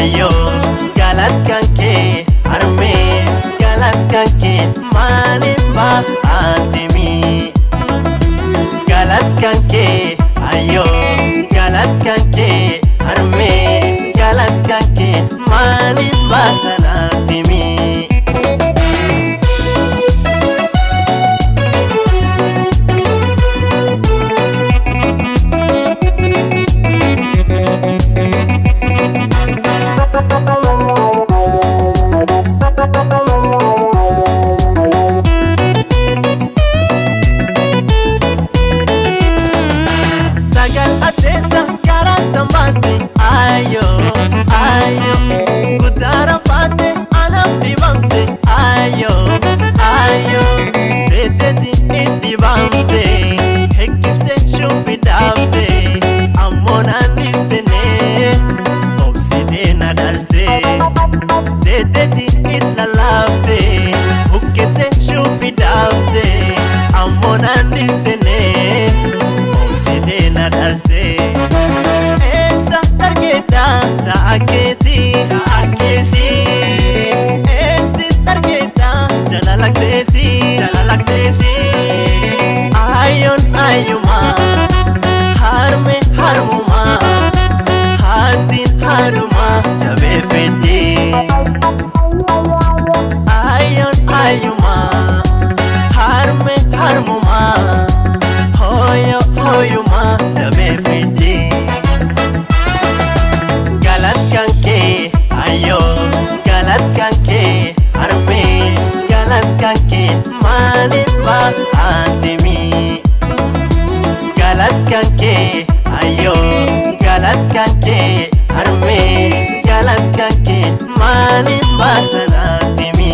ayo galat kanke arme galat kanke manifa antimi galat kanke ayo galat kanke arme galat kanke manifa sanatimi ayo ayo gudara fate anabdi bamte ayo ayo teteti iti bamte hekifte shufi dabte amona nifsene obsite nadalte teteti itla lafte hukete shufi dabte amona nifsene obsite nadalte Aketi, aketi, esi targeta, jalalakteti, jalalakteti. Ayon ayuma, harme harmuma, hatin haruma, jabe fedi. Ayon ayuma, harme harmuma, hoyo hoyuma, jabe fedi. Ayo galat kanke arme galat kanke manifa antimi galat kanke ayo galat kanke arme galat kanke manifa sanatimi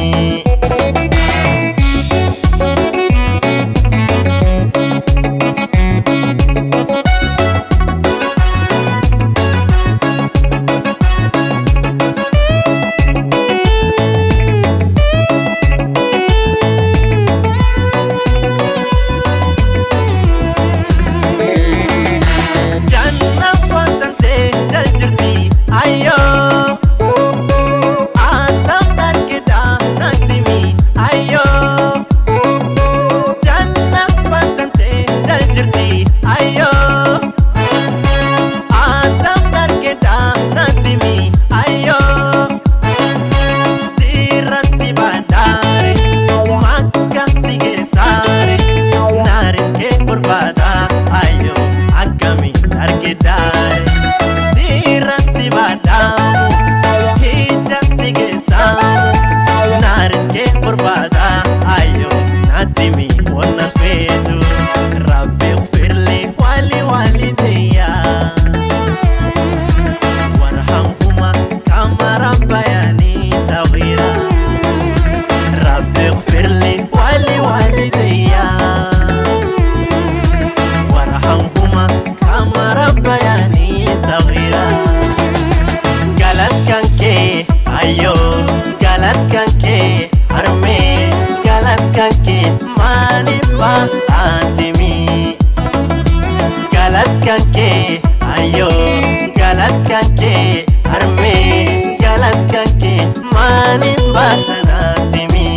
ayo galat kanke arme galat kanke manifa antimi galat kanke ayo galat kanke arme galat kanke manifa sanatimi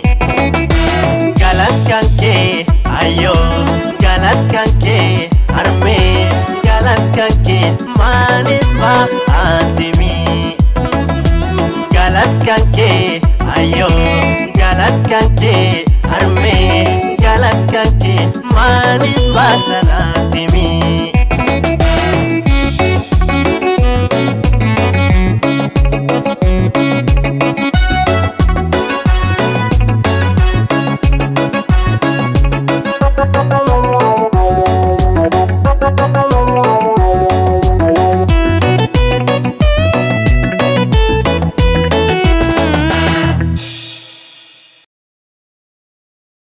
galat kanke ayo galat kanke arme galat kanke manifa antimi galat kanke ayo galat kanke